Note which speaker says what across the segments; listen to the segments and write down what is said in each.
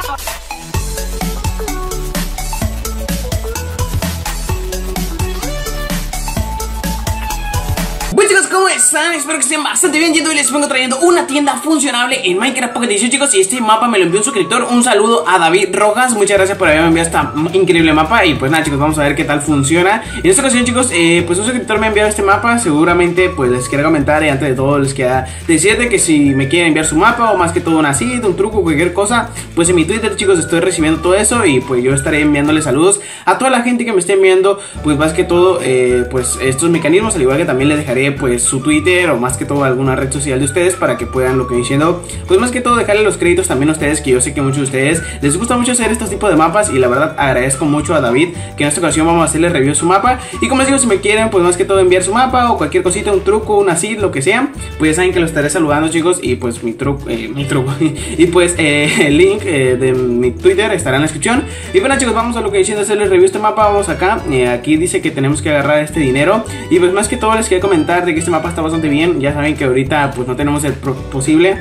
Speaker 1: Bueno chicos, ¿cómo están? Espero que estén bastante bien. Y hoy les vengo trayendo una tienda funcionable en Minecraft Pocket Edition, chicos. Y este mapa me lo envió un suscriptor. Un saludo a David Rojas. Muchas gracias por haberme enviado esta increíble mapa. Y pues nada chicos, vamos a ver qué tal funciona. En esta ocasión chicos, pues un suscriptor me ha enviado este mapa. Seguramente pues les quiero comentar, y antes de todo les queda decirte que si me quieren enviar su mapa, o más que todo una seed, un truco, cualquier cosa, pues en mi Twitter chicos estoy recibiendo todo eso. Y pues yo estaré enviándole saludos a toda la gente que me esté enviando, pues más que todo pues estos mecanismos. Al igual que también les dejaré pues su Twitter, o más que todo alguna red social de ustedes, para que puedan, lo que diciendo, pues más que todo dejarle los créditos también a ustedes, que yo sé que muchos de ustedes les gusta mucho hacer estos tipos de mapas. Y la verdad agradezco mucho a David, que en esta ocasión vamos a hacerle review de su mapa. Y como les digo, si me quieren pues más que todo enviar su mapa o cualquier cosita, un truco, una seed, lo que sea, pues ya saben que lo estaré saludando chicos. Y pues mi truco y pues el link de mi Twitter estará en la descripción. Y bueno chicos, vamos a lo que diciendo, hacerles review de este mapa. Vamos acá, aquí dice que tenemos que agarrar este dinero. Y pues más que todo les quería comentar de que este mapa está bastante bien. Ya saben que ahorita pues no tenemos el posible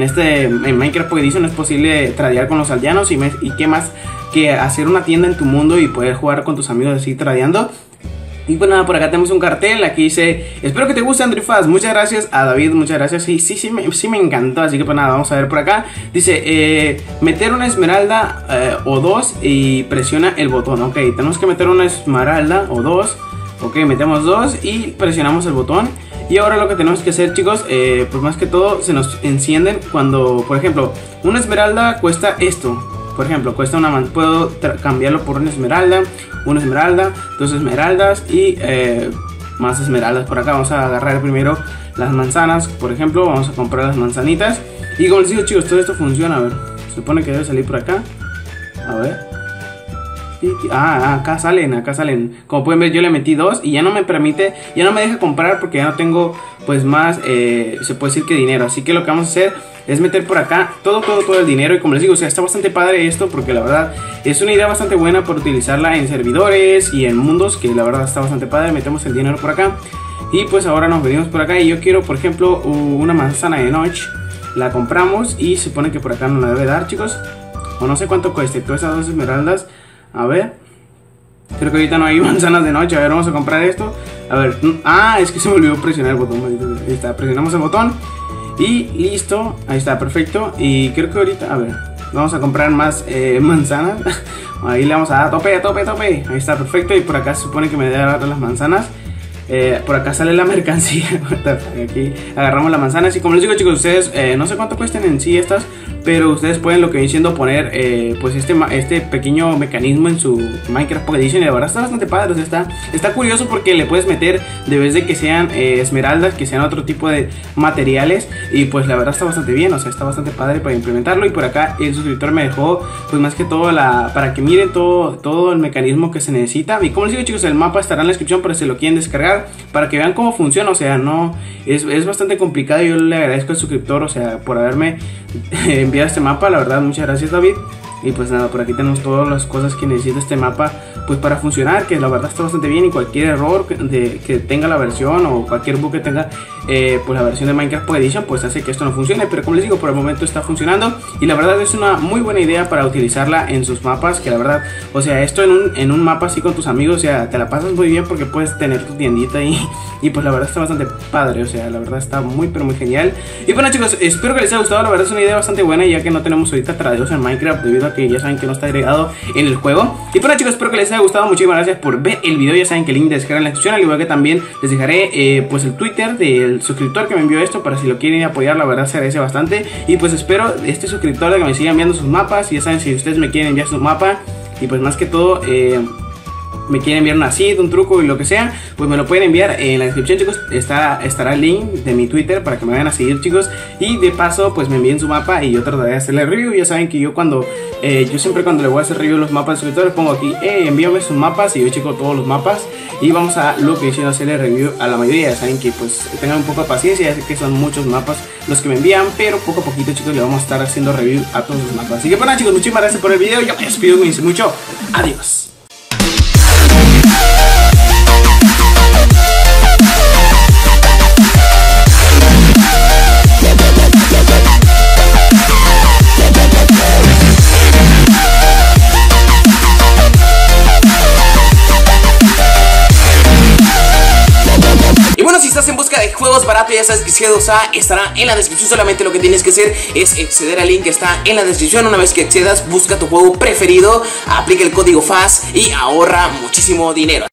Speaker 1: en Minecraft Pocket Edition, no es posible tradear con los aldeanos. Y qué más que hacer una tienda en tu mundo y poder jugar con tus amigos así tradeando. Y pues nada, por acá tenemos un cartel, aquí dice: espero que te guste Andrew Fast. Muchas gracias a David, muchas gracias. Sí me encantó, así que pues nada, vamos a ver por acá. Dice, meter una esmeralda o dos y presiona el botón. Ok, tenemos que meter una esmeralda o dos. Ok, metemos dos y presionamos el botón. Y ahora lo que tenemos que hacer chicos, pues más que todo se nos encienden cuando, por ejemplo, una esmeralda cuesta esto. Por ejemplo, cuesta una puedo cambiarlo por una esmeralda, dos esmeraldas y más esmeraldas. Por acá vamos a agarrar primero las manzanas, por ejemplo, vamos a comprar las manzanitas. Y como les digo chicos, todo esto funciona. A ver, se supone que debe salir por acá. A ver. Acá salen. Como pueden ver, yo le metí dos y ya no me permite, ya no me deja comprar porque ya no tengo pues más, se puede decir que dinero. Así que lo que vamos a hacer es meter por acá todo el dinero. Y como les digo, o sea, está bastante padre esto, porque la verdad es una idea bastante buena para utilizarla en servidores y en mundos, que la verdad está bastante padre. Metemos el dinero por acá y pues ahora nos venimos por acá. Y yo quiero, por ejemplo, una manzana de noche. La compramos y se supone que por acá nos la debe dar chicos, o no sé cuánto cueste, todas esas dos esmeraldas. A ver, creo que ahorita no hay manzanas de noche. A ver, vamos a comprar esto. A ver, es que se me olvidó presionar el botón. Ahí está, presionamos el botón y listo, ahí está, perfecto. Y creo que ahorita, a ver, vamos a comprar más manzanas. Ahí le vamos a dar tope. Ahí está, perfecto. Y por acá se supone que me debe dar las manzanas. Por acá sale la mercancía. Aquí agarramos las manzanas. Y como les digo chicos, ustedes no sé cuánto cuesten en sí estas, pero ustedes pueden, lo que diciendo, poner pues este pequeño mecanismo en su Minecraft Pocket Edition. Y la verdad está bastante padre, o sea, está curioso, porque le puedes meter, de vez de que sean esmeraldas, que sean otro tipo de materiales. Y pues la verdad está bastante bien, o sea, está bastante padre para implementarlo. Y por acá el suscriptor me dejó pues más que todo para que miren todo el mecanismo que se necesita. Y como les digo chicos, el mapa estará en la descripción por si lo quieren descargar, para que vean cómo funciona. O sea, no es bastante complicado. Yo le agradezco al suscriptor, o sea, por haberme enviado este mapa, la verdad, muchas gracias David. Y pues nada, por aquí tenemos todas las cosas que necesita este mapa pues para funcionar, que la verdad está bastante bien. Y cualquier error que tenga la versión, o cualquier bug que tenga pues la versión de Minecraft Pocket Edition, pues hace que esto no funcione. Pero como les digo, por el momento está funcionando, y la verdad es una muy buena idea para utilizarla en sus mapas. Que la verdad, o sea, esto en un mapa así con tus amigos, o sea, te la pasas muy bien, porque puedes tener tu tiendita ahí. Y pues la verdad está bastante padre, o sea, la verdad está muy pero muy genial. Y bueno chicos, espero que les haya gustado. La verdad es una idea bastante buena, ya que no tenemos ahorita tradeos en Minecraft, debido a que ya saben que no está agregado en el juego. Y bueno chicos, espero que les haya gustado. Muchísimas gracias por ver el video. Ya saben que el link de descarga en la descripción, al igual que también les dejaré pues el Twitter del suscriptor que me envió esto, para si lo quieren apoyar. La verdad se agradece bastante. Y pues espero este suscriptor de que me siga enviando sus mapas. Y ya saben, si ustedes me quieren enviar su mapa, y pues más que todo me quieren enviar una seed, un truco y lo que sea, pues me lo pueden enviar en la descripción chicos. Estará el link de mi Twitter para que me vayan a seguir chicos. Y de paso pues me envíen su mapa y yo trataré de hacerle review. Ya saben que yo siempre cuando le voy a hacer review a los mapas de suscriptores, pongo aquí envíame sus mapas, y yo checo todos los mapas. Y vamos a lo que hicieron, hacerle review a la mayoría. Ya saben que pues tengan un poco de paciencia, ya sé que son muchos mapas los que me envían, pero poco a poquito chicos le vamos a estar haciendo review a todos los mapas. Así que bueno chicos, muchísimas gracias por el video. Yo me despido, cuídense mucho, adiós. estás en busca de juegos baratos, ya sabes que G2A estará en la descripción. Solamente lo que tienes que hacer es acceder al link que está en la descripción. Una vez que accedas, busca tu juego preferido, aplica el código FAS y ahorra muchísimo dinero.